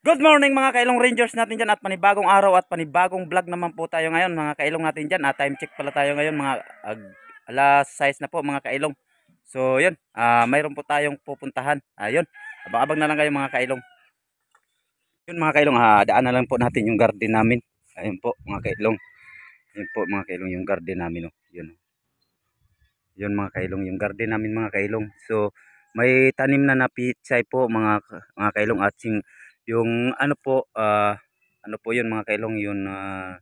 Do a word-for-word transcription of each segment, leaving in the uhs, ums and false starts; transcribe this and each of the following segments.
Good morning mga kailong rangers natin dyan at panibagong araw at panibagong vlog naman po tayo ngayon mga kailong natin dyan. At time check pala tayo ngayon mga ag, alas sais na po mga kailong. So yun, uh, mayroon po tayong pupuntahan. Ayun, uh, abang-abang na lang kayo mga kailong. Yun mga kailong, uh, daan na lang po natin yung garden namin. Ayun po mga kailong. Yun po mga kailong yung garden namin. Oh. Yun. Yun mga kailong yung garden namin mga kailong. So may tanim na na pitsay po mga, mga kailong at sing yung ano po uh, ano po yun mga kailong yun uh,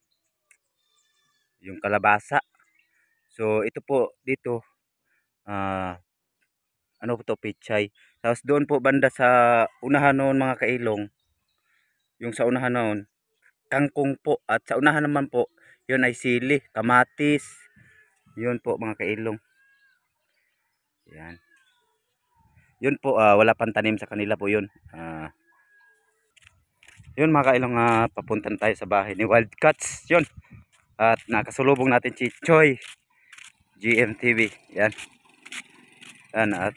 yung kalabasa. So ito po dito uh, ano po to pichay. Tapos doon po banda sa unahan noon mga kailong, yung sa unahan noon kangkong po, at sa unahan naman po yun ay sili, kamatis. Yun po mga kailong. Yan. Yun po uh, wala pang tanim sa kanila po yun. Uh, yun mga kailong, uh, papuntan tayo sa bahay ni Wildcats. Yun. At nakasulubong natin si Choy G M T V. Yan. Yan at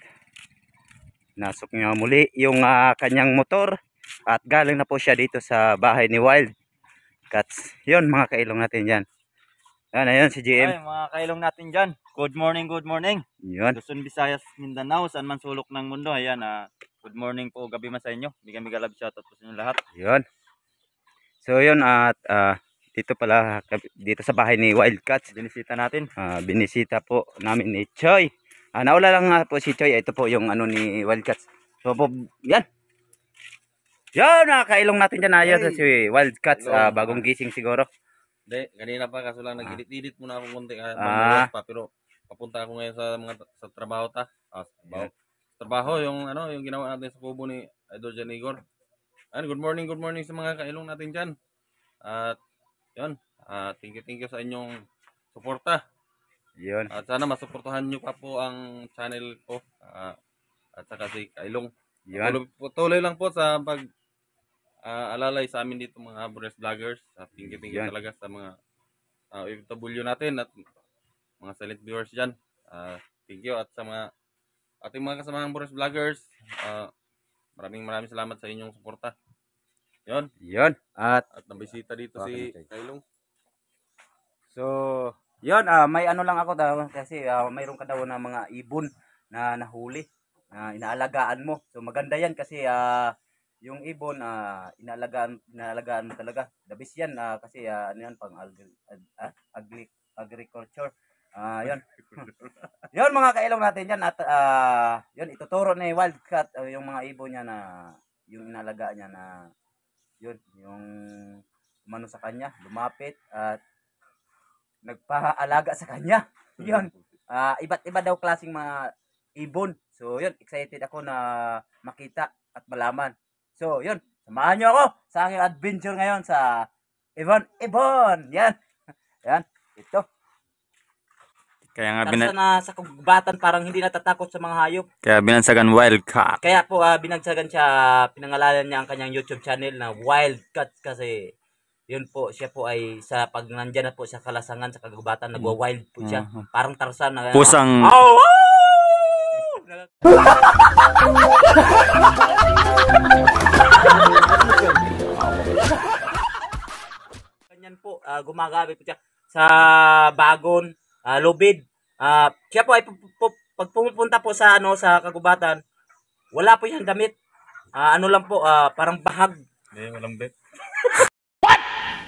nasok niya muli yung uh, kanyang motor. At galing na po siya dito sa bahay ni Wildcats. Yun mga kailong natin yan. Yan, ayun si G M. Ay, mga kailong natin dyan. Good morning, good morning. Yun. Luzon, Visayas, Mindanao, saan man sulok ng mundo. Ayan, uh, good morning po, gabi man sa inyo. Biga-biga love shoutout po sa inyo lahat. Yun. So yun at uh, dito pala dito sa bahay ni Wildcats. Binisita natin. Uh, binisita po namin ni Choy. Uh, naula lang nga po si Choy. Ito po yung ano ni Wildcats. So po, yan. Yan, nakailong natin dyan. Ayos hey. Si Wildcats. Uh, bagong gising siguro. Hindi, kanina pa kaso lang nag-edit-edit muna ako konti. Uh, ah. pa, pero papunta ako ngayon sa mga sa trabaho ta. Ah, sa trabaho. Yeah. Trabaho yung ano, yung ginawa natin sa kubo ni Idol Jan Igor. And good morning, good morning sa mga kailong natin diyan. At yun, uh, thank you, thank you sa inyong suporta. Yun. At sana masuportahan niyo pa po ang channel ko. Uh, at saka si Kailong. Yun. Tuloy, tuloy lang po sa pag uh, alalay sa amin dito mga Abures Vloggers. Uh, thank you, thank you talaga sa mga uh, O F W natin at mga silent viewers dyan. Uh, thank you at sa mga ating mga kasamahang Abures Vloggers. Uh, maraming maraming salamat sa inyong suporta. Yun. Yun. At, at nabisita dito okay, si Kailong. So, yun. Uh, may ano lang ako daw kasi uh, mayroon ka daw na mga ibon na nahuli. Na uh, inaalagaan mo. So maganda yan kasi uh, yung ibon uh, inaalagaan, inaalagaan mo talaga. Dabis yan uh, kasi uh, ano yan pang agri, uh, agri, agriculture. Uh, yun. Yun mga kailong natin yan. At uh, yun, ituturo ni Wildcat uh, yung mga ibon niya na yung inalagaan niya na yun, yung umano sa kanya, lumapit at nagpaalaga sa kanya. Yun. Uh, iba't iba daw klaseng mga ibon. So yun, excited ako na makita at malaman. So yun, samahan nyo ako sa aking adventure ngayon sa Ibon Ibon. Yan. Yan, ito. Kaya nga binag... na sa kagubatan parang hindi natatakot sa mga hayop. Kaya binagsagan Wildcat. Kaya po uh, binagsagan siya, pinangalanan niya ang kanyang YouTube channel na Wildcat kasi yun po, siya po ay sa pag nandyan na po sa kalasangan, sa kagubatan, nagwa-wild po siya. Uh-huh. Parang Tarzan na pusang... Oh! Ganyan po, uh, gumagamit po siya sa bagon, uh, lubid. Uh, siya po ay pag pumupunta po sa ano sa kagubatan, wala po siyang damit. Uh, ano lang po, uh, parang bahag. Hindi, walang bet. What?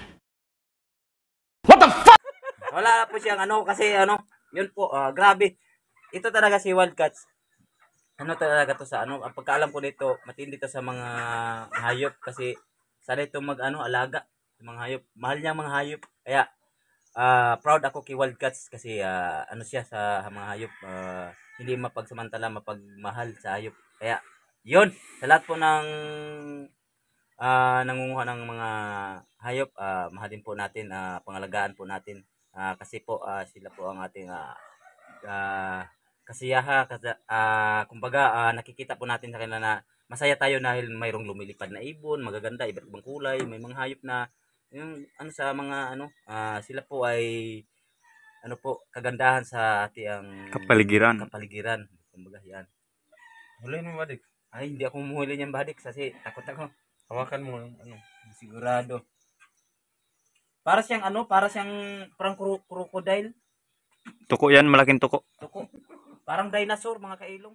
What the fuck? Wala po siyang ano kasi ano, yun po, uh, grabe. Ito talaga si Wildcats. Ano talaga to sa ano, ang pagkaalam ko nito, matindi to sa mga hayop kasi sana ito mag ano, alaga sa mga hayop. Mahal niya ang mga hayop. Kaya uh, proud ako kay Wildcats kasi uh, ano siya sa mga hayop, uh, hindi mapagsamantala, mapagmahal sa hayop. Kaya yun, sa lahat po ng uh, nangunguha ng mga hayop, uh, mahalin po natin, uh, pangalagaan po natin. Uh, kasi po uh, sila po ang ating uh, uh, kasiyaha, kasi uh, kumbaga uh, nakikita po natin sa kanila na masaya tayo dahil mayroong lumilipad na ibon, magaganda, iba't ibang kulay, may mga hayop na yung ano sa mga ano, uh, sila po ay ano po kagandahan sa ating kapaligiran. Kapaligiran. Kumbaga yan. Huli mo badik. Ay, hindi ako humuhuli niyan badik kasi takot ako. Hawakan mo yung ano. Sigurado. Para siyang ano, para siyang parang kro- crocodile. Tuko yan, malaking tuko. Tuko. Parang dinosaur, mga kailong.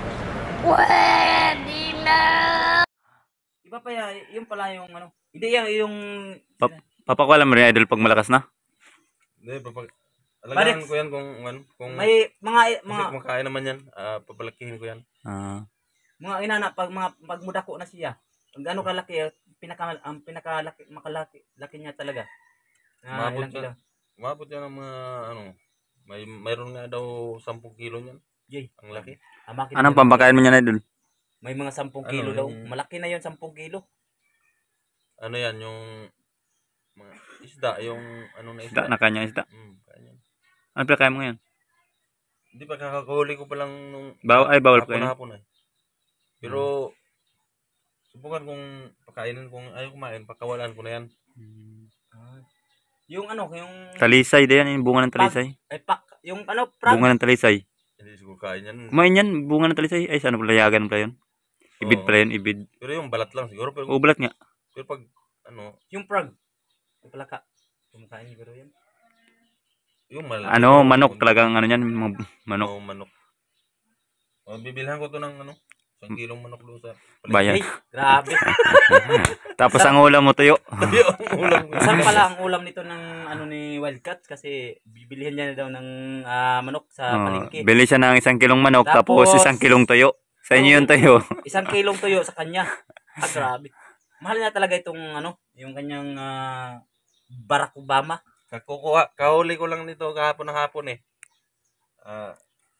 Pwede na! Iba pa yan, yung pala yung ano. Hindi yan, yung... Pap Papakualan mo rin, idol, pag malakas na. Hindi, papag... Balik. Alagaan ko yan kung ano. Kung... May mga... Kasi mga kumakain naman yan. ah papalakihin ko yan. Ah. mga inana, pag mga pag mudako na siya, pag ano kalaki, pinaka, ang pinakalaki, makalaki, laki niya talaga. Na Umabot ilang kilo. yan. Umabot yan ng mga ano. May mayroon nga daw sampung kilo niyan. Jay, Ang laki. amakin Anong din. pampakain mo niyan, idol? May mga sampung Ano, kilo daw. yung- Malaki na yon sampung kilo. Ano yan, yung mga isda, yung ano na Isda isda. na kanya, isda. Hmm, kanya. Ano pinakain mo ngayon? Hindi pa kakahuli ko pa lang nung Baw ay, bawal pa hapon yun. hapon eh. Pero subukan kong pakainin kung ayaw kumain, pakawalan ko na yan. Yung ano, yung Talisay, din yan, yung bunga ng talisay. ay pak, yung ano, prag. Bunga ng talisay. Hindi siguro kain yan. Kumain yan, bunga ng talisay. Ay, saan pala yagan pala yun? Ibid Oo. pala yun, ibid. Pero yung balat lang siguro. Pero, Ubulat nga. pero pag ano, Yung prag. Yung palaka. Kumakain siguro yan. yung mal Ano, manok talagang ano yan, mga manok. Oo, manok. O, bibilhan ko to ng ano, isang kilong manok doon sa Bayan. Ay, grabe. Tapos ang ulam mo tuyo. Yung ulam ko. Saan pala ang ulam nito ng ano ni Wildcat kasi bibilihan niya na daw ng ah, manok sa Oh, palengke. bili siya ng isang kilong manok, tapos, Tapos- isang kilong tuyo. Sa inyo yung tuyo. Isang kilong tuyo sa kanya. Ah, grabe. Mahal na talaga itong ano, yung kanyang ah, Barack Obama. Kakukuha, kahuli ko lang nito kahapon ng hapon eh. Ah,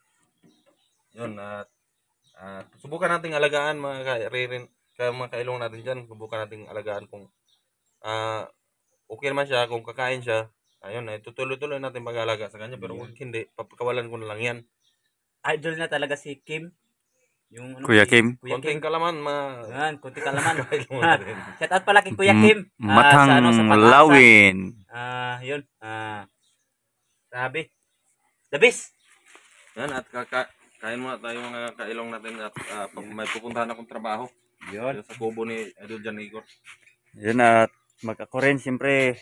yun, at at subukan nating alagaan mga kairin, kaya mga kailong natin dyan, subukan nating alagaan kung ah okay naman siya, kung kakain siya, ayun, ay tutuloy-tuloy natin pag-alaga sa kanya, pero kung hindi, papakawalan ko na lang yan. Idol na talaga si Kim. Yung ano, Kuya si- Kim. Kuya Konting Kim. kalaman, ma... Yan, kunti kalaman. kailong natin. Shout out pala kay Kuya M- Kim. Ah, Matang sa ano, sa Pag-asa. lawin. Ah, yun. Ah, grabe. The best. Yan, at kaka kain muna tayo mga kailong natin at ah, pag may pupuntahan akong trabaho. Yun. Sa kubo ni Idol Jan Igor. Yun at magka-ko rin, siyempre.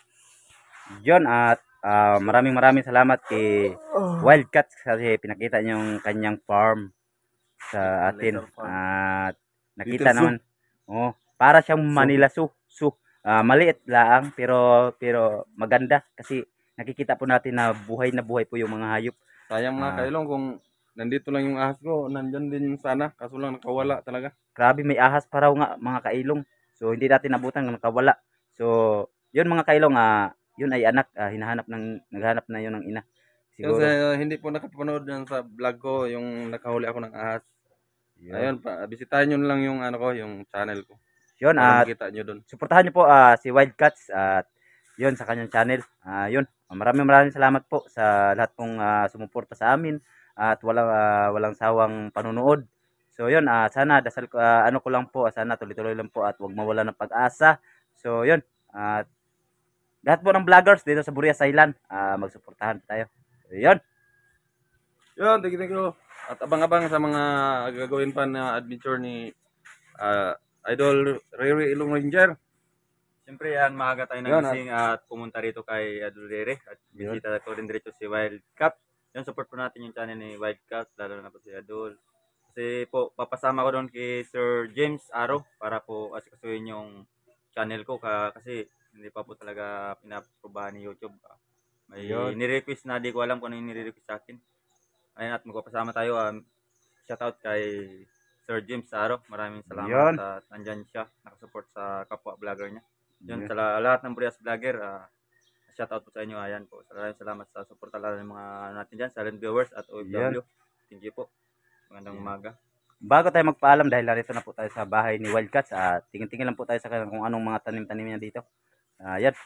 Yun at ah, maraming maraming salamat kay Wildcat kasi pinakita niya yung kanyang farm sa atin. Little farm. At nakita Little zoo. naman. Oh, para siyang Manila Zoo. Zoo. Ah, maliit lang pero pero maganda kasi nakikita po natin na buhay na buhay po yung mga hayop. Sayang mga Ah. kailong kung nandito lang yung ahas ko, nandyan din sana, kaso lang nakawala talaga. Grabe, may ahas pa raw nga mga kailong. So hindi natin nabutan ng nakawala. So, yun mga kailong, ah, yun ay anak, ah, hinahanap ng naghanap na yun ng ina. Siguro. Siguro. Kasi uh, hindi po nakapanood yan sa vlog ko, yung nakahuli ako ng ahas. Yun. Ayun, pa, bisitahin nyo na lang yung ano ko, yung channel ko. Yun Para at makita nyo doon. suportahan niyo po ah, si Wildcats at yun sa kanyang channel. Ah, yun. Maraming maraming salamat po sa lahat pong ah, sumuporta sa amin at walang ah, walang sawang panunood. So yun, ah, sana dasal ko ah, ano ko lang po, ah, sana tuloy-tuloy lang po at wag mawala ng pag-asa. So yun, at lahat po ng vloggers dito sa Burias Island, ah, magsuportahan tayo. So, yun. Yun, thank you, thank you. At abang-abang sa mga gagawin pa na adventure ni ah, Idol Riri Ilong Ranger. Siyempre yan, maaga tayo Yun, nagising at pumunta rito kay Adol Rere at bisita ko rin dito si Wildcat. Yan, support po natin yung channel ni Wildcat, lalo na po si Adol. Kasi po, papasama ko doon kay Sir James Aro para po asikasuhin yung channel ko ka, kasi hindi pa po talaga pinaprobahan ni YouTube. May Yun. nirequest na, di ko alam kung ano yung nirequest sa akin. Ayun, at magpapasama tayo. Um, shout out kay Sir James Aro. Maraming salamat Yun. at nandyan siya, nakasupport sa kapwa vlogger niya. Yun, Yun. sa la- lahat ng Burias vlogger, ah, shout out po sa inyo. Ayan po. Maraming salamat sa support talaga ng mga ano natin dyan, silent viewers at O F W. Thank you po. Magandang umaga. Bago tayo magpaalam dahil narito na po tayo sa bahay ni Wildcats at tingin-tingin lang po tayo sa kanya kung anong mga tanim-tanim niya dito. Ah, yan.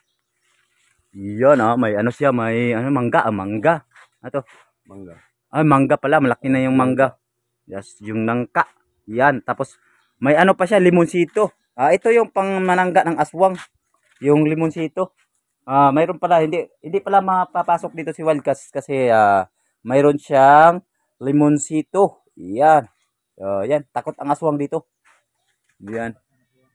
Yan ah, may ano siya, may ano mangga, ah, mangga. Ato. Mangga. Ay, mangga pala, malaki na yung mangga. Yes, yung nangka. Yan, tapos may ano pa siya, limonsito. Ah, ito yung pangmanangga ng aswang. Yung limonsito. Ah, mayroon pala hindi hindi pala mapapasok dito si Wildcats kasi ah, mayroon siyang limonsito. Yan. So, yan, takot ang aswang dito. Yan.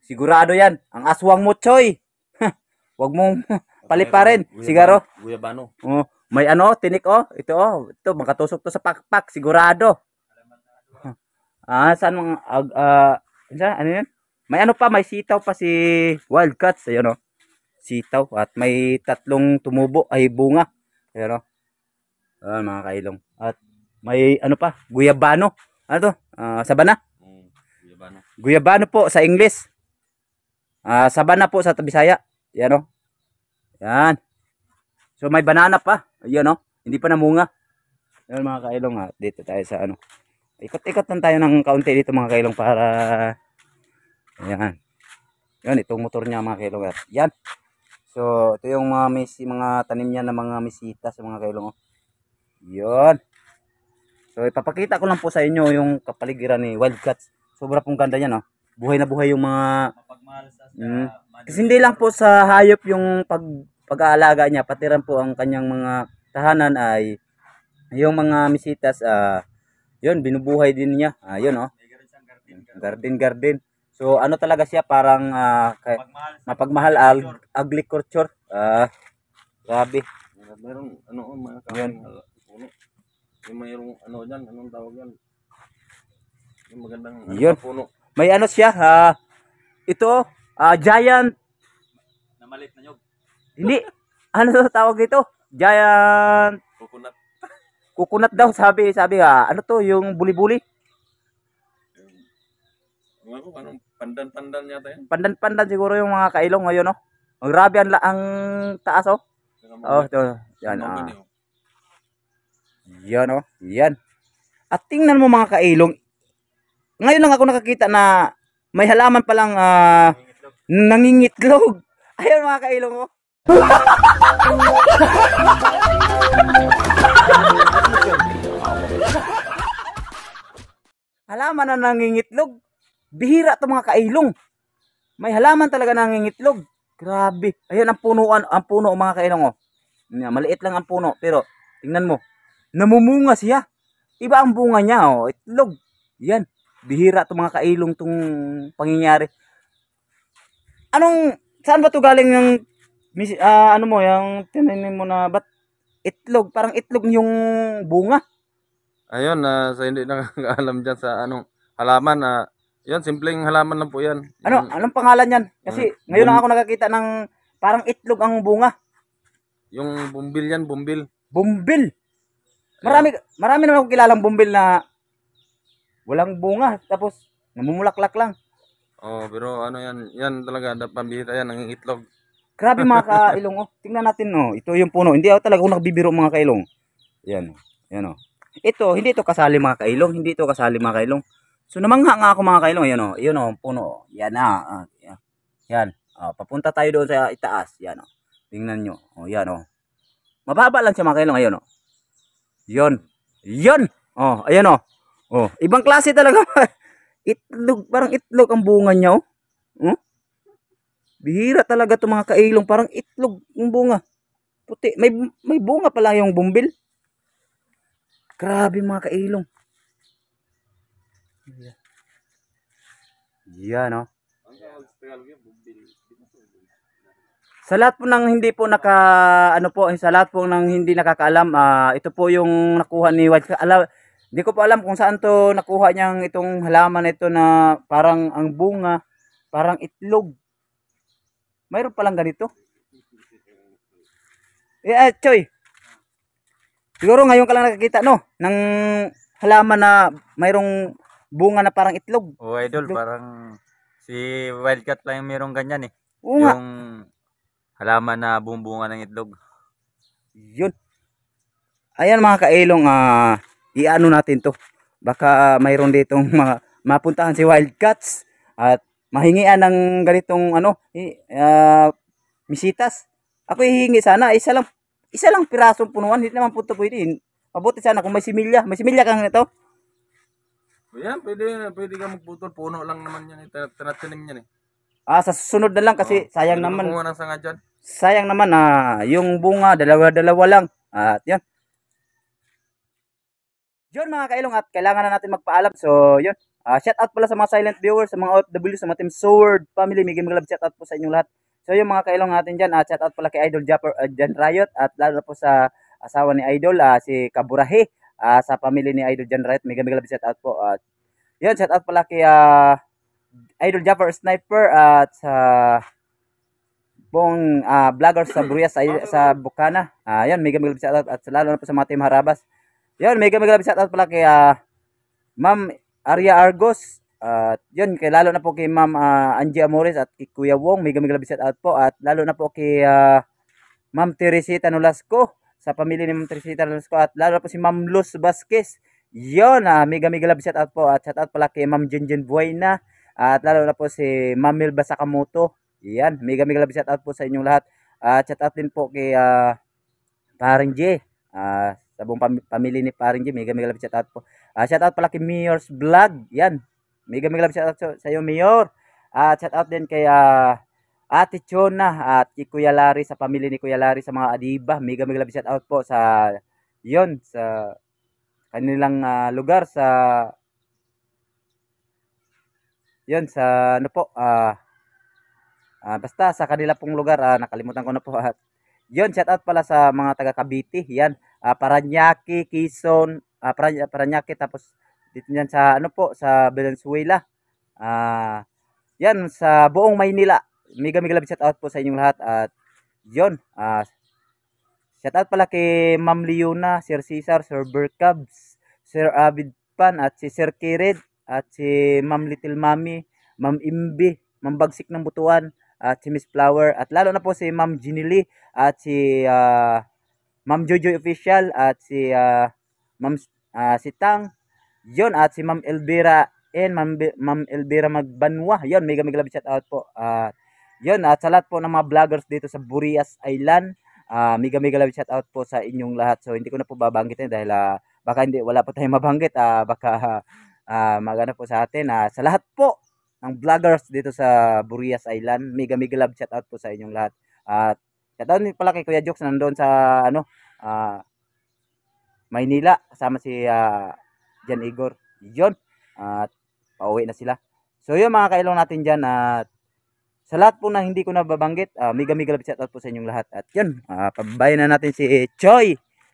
Sigurado yan. Ang aswang mo, Choy. Huwag mong paliparin. Sigaro. Guyabano. Oh, may ano, tinik oh. Ito oh. Ito, makatusok to sa pakpak. Sigurado. Ah, saan mga, uh, uh, ano yun? May ano pa, may sitaw pa si Wildcats. Ayun oh. Sitaw. At may tatlong tumubo ay bunga. Ayun oh. Ayan, mga kailong. At may ano pa, guyabano. Ano to? Uh, sabana? Mm, guyabano. Guyabano po sa English. Ah, sabana po sa Bisaya. Yan oh. Yan. So may banana pa. Ayan oh. Hindi pa namunga. Yan mga kailong ha. Dito tayo sa ano. Ikot-ikot lang tayo ng kaunti dito mga kailong para ayan. Yan itong motor niya mga kailong. Yan. So ito yung mga misi, mga tanim niya na mga misita sa mga kailong oh. Yan. So ipapakita ko lang po sa inyo yung kapaligiran ni Wildcats. Sobra pong ganda niyan oh. Buhay na buhay yung mga mm, kasi hindi lang po sa hayop yung pag pag-aalaga niya, pati rin po ang kanyang mga tahanan ay yung mga misitas uh, yun binubuhay din niya. Ah, yun oh. Garden garden. So ano talaga siya parang uh, kay, mapagmahal ag agriculture. Ah, grabe. Meron ano mga Yan. puno. Yung mayroong ano diyan, anong tawag yan? Yung magandang ano, Yun. puno. May ano siya ha. Ito, uh, giant Na malit na nyog. hindi ano to tawag ito? Giant Coconut. coconut daw sabi, sabi ah, ano to yung buli-buli? Yung ako, anong pandan-pandan yata yan? Pandan-pandan siguro yung mga kailong ngayon oh. Ang grabe ang, la- ang taas oh. Oh, ito. Yan ah. Yan oh. Yan. At tingnan mo mga kailong. Ngayon lang ako nakakita na may halaman palang uh, nangingitlog. Ayun mga kailong oh. Halaman na nangingitlog. Bihira to mga kailong. May halaman talaga nangingitlog. Grabe. Ayun ang punuan, ang puno mga kailong oh. Maliit lang ang puno pero tingnan mo. Namumunga siya. Iba ang bunga niya oh, itlog. Yan. Bihira to mga kailong tong pangyayari. Anong saan ba to galing yung uh, ano mo, yung tinanim mo na bat itlog, parang itlog yung bunga. Ayun, uh, sa hindi nakakaalam dyan sa anong halaman, uh, yan, simpleng halaman lang po yan. Ano, Yung, anong pangalan yan? Kasi uh, ngayon lang ako nakakita ng parang itlog ang bunga. yung bumbil yan, bumbil. Bumbil. Marami, marami naman akong kilalang bumbil na walang bunga, tapos namumulaklak lang. Oh, pero ano yan, yan talaga, pambihira yan, ang itlog. Grabe mga kailong oh. Tingnan natin oh. Ito yung puno. Hindi ako talaga ako nakabibiro mga kailong. Yan. Yan oh. Ito, hindi ito kasali mga kailong. Hindi ito kasali mga kailong. So namangha nga ako mga kailong. Yan oh. Yan oh, puno. Yan ah. Yan. Yan. Oh, papunta tayo doon sa itaas. Yan oh. Tingnan nyo. Oh, yan oh. Mababa lang siya mga kailong. Ayun oh. Yan. Yan. Oh, ayan oh. Oh, ibang klase talaga. Itlog, parang itlog ang bunga niya oh. Oh. Bihira talaga 'tong mga kailong, parang itlog yung bunga. Puti, may may bunga pala yung bumbil. Grabe mga kailong. Yan oh. Sa lahat po ng hindi po naka ano po, sa lahat po ng hindi nakakaalam, uh, ito po yung nakuha ni White. Alam, hindi ko po alam kung saan to nakuha niyang itong halaman na ito na parang ang bunga, parang itlog. Mayroon palang ganito. Eh, ah, Choy. Siguro ngayon ka lang nakakita, no? Ng halaman na mayroong bunga na parang itlog. Oh, idol, Itlog. parang si Wildcat lang yung merong ganyan eh. Oo nga. Yung halaman na bumbunga ng itlog. Yun. Ayan mga kailong, ah, iano natin to. Baka mayroon ditong mga mapuntahan si Wildcats at mahingian ng ganitong ano, uh, misitas. Ako hihingi sana, isa lang, isa lang pirasong punuan, hindi naman po ito pwede. Mabuti sana kung may similya. May similya kang ito. Yan, pwede, pwede ka magputol. Puno lang naman yan. Tinatanim yan eh. Ah, sa susunod na lang kasi Oh, sayang pwede naman. kumuha ng sanga dyan. Sayang naman ah, yung bunga, dalawa-dalawa lang. At yan. Yun mga kailong at kailangan na natin magpaalam. So, yun. Ah, shout out pala sa mga silent viewers, sa mga O F W, sa mga Team Sword family, mega mega love shout out po sa inyong lahat. So yung mga kailong natin diyan, ah, shout out pala kay Idol Japper uh, Jan Riot at lalo na po sa asawa ni Idol, ah, si Kaburahe, ah, sa family ni Idol Jan Riot, mega mega love shout out po. At yun, shout out pala kay ah, Idol Japper Sniper at sa buong ah, vlogger sa Bruyas sa, sa Bukana. Ah, yun, mega mega love shout out at lalo na po sa mga Team Harabas. Yun, mega mega love shout out pala kay ah, Ma'am Arya Argos. At yun, kay lalo na po kay Ma'am ah, Angie Amores at kay Kuya Wong, mega mega love shout out po. At lalo na po kay ah, Ma'am Teresita Nolasco, sa pamilya ni Ma'am Teresita Nolasco. At lalo na po si Ma'am Luz Vasquez. Yun, ah, mega mega love shout out po. At shout out pala kay Ma'am Jinjin Buena. At lalo na po si Ma'am Milba Sakamoto. Yan, mega mega love shout out po sa inyong lahat. At shout out din po kay ah, Paring J. Ah, sa buong pam- pamilya ni Paring J, mega mega love shout out po. Ah, shout out pala kay Mayor's Vlog. Yan. Mega mega love shout out sa iyo, Mayor. At shout out din kay ah, Ate Chona at kay Kuya Larry, sa pamilya ni Kuya Larry sa mga Adiba. Mega mega love shout out po sa yon sa kanilang ah, lugar sa yon sa ano po ah ah, basta sa kanila pong lugar, ah, nakalimutan ko na po. At yun, shout out pala sa mga taga Cavite. Yan, ah, Paranaque, Quezon, ah, Parana- Paranaque, tapos dito yan sa ano po sa Valenzuela. Ah, yan sa buong Maynila. Mega mega love shout out po sa inyong lahat. At yun, ah, shout out pala kay Ma'am Leona, Sir Cesar, Sir Berkabs, Sir Avid Pan at si Sir Kirid at si Ma'am Little Mami, Ma'am Imbi, Ma'am Bagsik ng Butuan at si Miss Flower at lalo na po si Ma'am Ginily at si ah, Ma'am Jojo Official at si ah, Ma'am ah, si Tang. Yon at si Ma'am Elvira and Ma'am, Be- Ma'am Elvira Magbanwa. Yon, mega mega love shout out po. At yon, at sa lahat po ng mga vloggers dito sa Burias Island, ah, mega mega love shout out po sa inyong lahat. So hindi ko na po babanggitin dahil ah, baka hindi wala pa tayong mabanggit, ah, baka ah, magana po sa atin. Ah, sa lahat po ng vloggers dito sa Burias Island, mega mega love shout out po sa inyong lahat. At shout out din pala kay Kuya Jokes nandoon sa ano ah, Maynila kasama si ah, Jan Igor. Yon. At pauwi na sila. So yun mga kailong natin dyan. At sa lahat po na hindi ko nababanggit, uh, mega mega love shout out po sa inyong lahat. At yun, uh, pababayan na natin si Choi.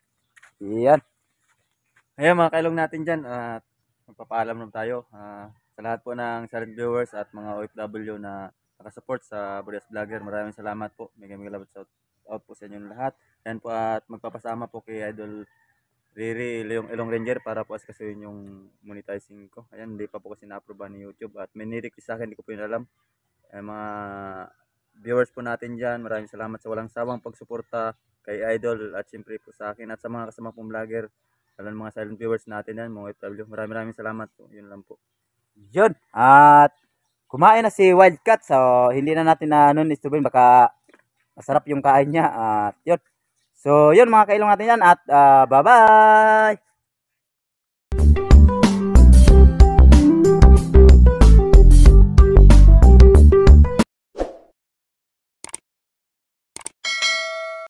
Yan. Ayun mga kailong natin dyan, at magpapaalam naman tayo ah, sa lahat po ng silent viewers at mga O F W na nakasupport sa Burias Vlogger. Maraming salamat po. Mega mega love shout out po sa inyong lahat. Yan po, at magpapasama po kay Idol Riri Leong Ilong Ranger para po asikasuhin yung monetizing ko. Ayan, hindi pa po kasi na-approve ni YouTube at may nirequest sa akin, hindi ko po yun alam. Ay, mga viewers po natin dyan, maraming salamat sa walang sawang pagsuporta kay Idol at siyempre po sa akin at sa mga kasama pong vlogger, lalo ng mga silent viewers natin yan, mga O F W. Maraming maraming salamat po. Yun lang po. Yun. At kumain na si Wildcat. So hindi na natin na ano istorbohin, baka masarap yung kain niya. At yun. So yun mga kailong natin yan. At uh, bye bye.